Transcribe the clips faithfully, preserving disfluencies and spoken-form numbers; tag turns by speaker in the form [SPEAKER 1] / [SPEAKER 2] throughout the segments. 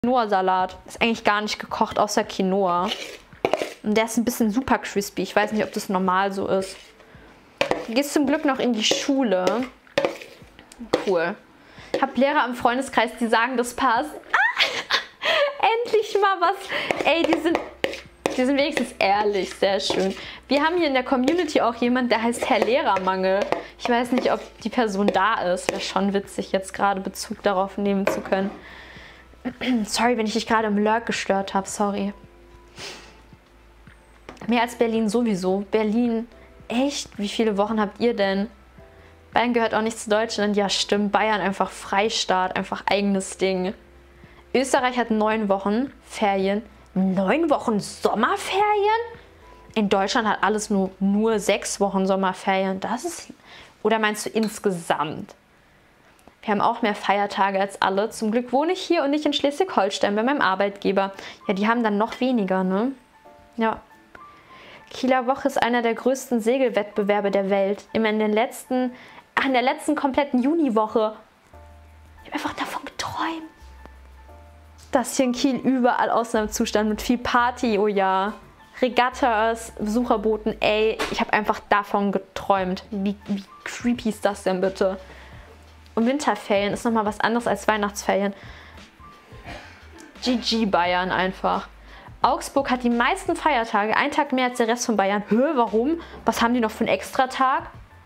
[SPEAKER 1] Quinoa-Salat. Ist eigentlich gar nicht gekocht, außer Quinoa. Und der ist ein bisschen super crispy. Ich weiß nicht, ob das normal so ist. Du gehst zum Glück noch in die Schule. Cool. Ich habe Lehrer im Freundeskreis, die sagen, das passt. Ah, endlich mal was. Ey, die sind, die sind wenigstens ehrlich. Sehr schön. Wir haben hier in der Community auch jemanden, der heißt Herr Lehrermangel. Ich weiß nicht, ob die Person da ist. Wäre schon witzig, jetzt gerade Bezug darauf nehmen zu können. Sorry, wenn ich dich gerade im Lurk gestört habe. Sorry. Mehr als Berlin sowieso. Berlin, echt? Wie viele Wochen habt ihr denn? Bayern gehört auch nicht zu Deutschland. Ja, stimmt. Bayern einfach Freistaat, einfach eigenes Ding. Österreich hat neun Wochen Ferien. Neun Wochen Sommerferien? In Deutschland hat alles nur, nur sechs Wochen Sommerferien. Das ist... Oder meinst du insgesamt? Wir haben auch mehr Feiertage als alle. Zum Glück wohne ich hier und nicht in Schleswig-Holstein bei meinem Arbeitgeber. Ja, die haben dann noch weniger, ne? Ja. Kieler Woche ist einer der größten Segelwettbewerbe der Welt. Immer in den letzten, ach, in der letzten kompletten Juniwoche. Ich habe einfach davon geträumt. Das hier in Kiel überall Ausnahmezustand mit viel Party, oh ja. Regattas, Besucherbooten, ey, ich habe einfach davon geträumt. Wie, wie creepy ist das denn bitte? Und Winterferien ist nochmal was anderes als Weihnachtsferien. G G Bayern einfach. Augsburg hat die meisten Feiertage, einen Tag mehr als der Rest von Bayern. Hä, warum? Was haben die noch für einen Extratag?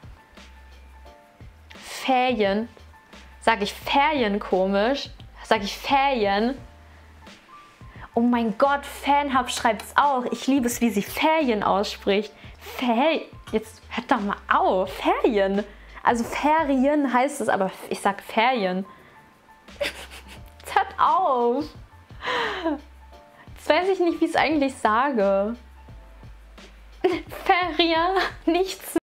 [SPEAKER 1] Ferien. Sag ich Ferien komisch? Sag ich Ferien? Oh mein Gott, Fanhub schreibt es auch. Ich liebe es, wie sie Ferien ausspricht. Ferien. Jetzt hört doch mal auf. Ferien. Also Ferien heißt es, aber ich sag Ferien. Jetzt hört auf. Jetzt weiß ich nicht, wie ich es eigentlich sage. Ferien, nichts.